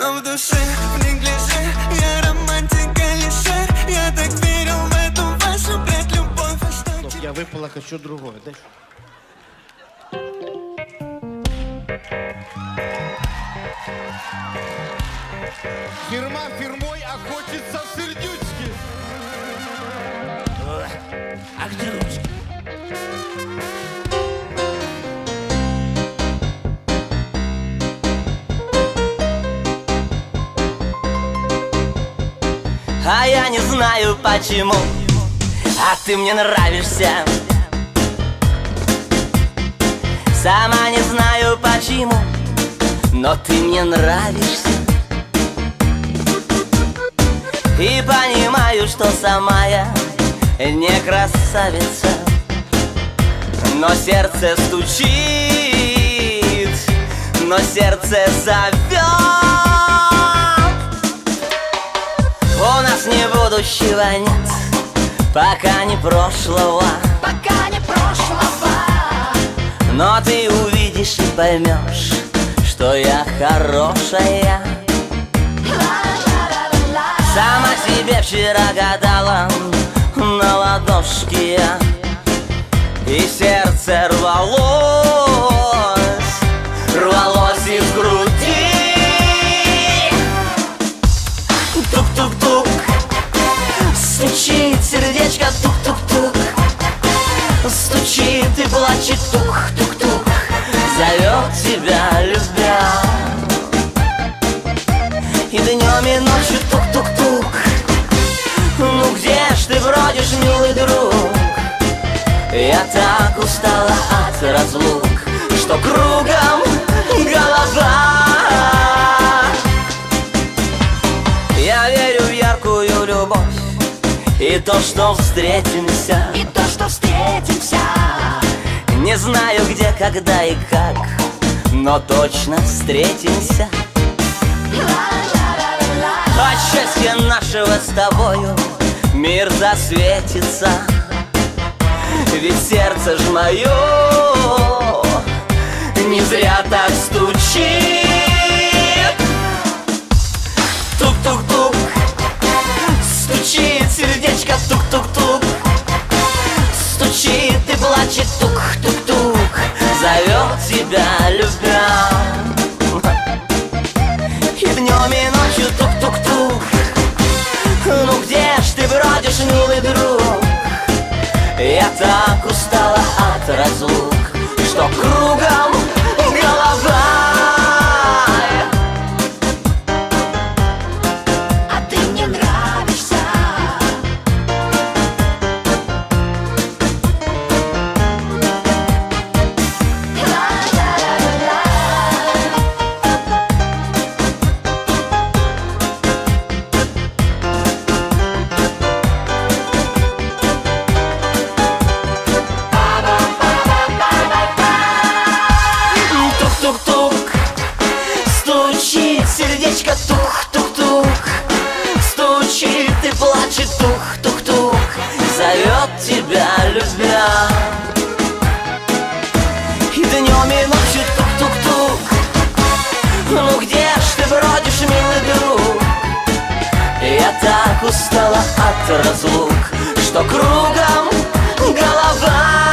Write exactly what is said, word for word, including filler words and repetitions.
но в душе в неглиже. Я романтика лишь, я так верил в эту вашу, блядь, любовь. А что Стоп, я выпала, хочу другое. Дай. Фирма фирмой охотится в сердючке. А где ручки? А я не знаю почему, а ты мне нравишься. Сама не знаю почему, но ты мне нравишься. И понимаю, что сама я не красавица, но сердце стучит, но сердце зовет. У нас не будущего нет, пока не прошлого, пока не прошлого. но ты увидишь и поймешь, что я хорошая. Сама себе вчера гадала на ладошке я, и сердце рвалось, рвалось из груди. Тук-тук-тук, стучит сердечко, тук-тук-тук, стучит и плачет, тук-тук-тук, зовет тебя, любя. И днем и ночью тук-тук-тук, ну где ж ты бродишь, милый друг? Я так устала от разлук, что кругом голова. Я верю в яркую любовь и то, что встретимся, И то, что встретимся. не знаю где, когда и как, но точно встретимся. От счастья нашего с тобою мир засветится, ведь сердце ж мое не зря так стучит. Тук-тук-тук, стучит сердечко, тук-тук-тук, стучит и плачет, тук-тук-тук, зовет тебя, любя. И днем и ночью тук-тук-тук, ну где ж ты бродишь, милый друг? Я так устала от разлук, что кругом голова. А ты мне нравишься. Тук-тук-тук, стучит сердечко, тук-тук-тук, стучит и плачет, тук-тук-тук, зовет тебя, любя. И днем и ночью тук-тук-тук, ну где ж ты бродишь, милый друг? Я так устала от разлук, что кругом голова.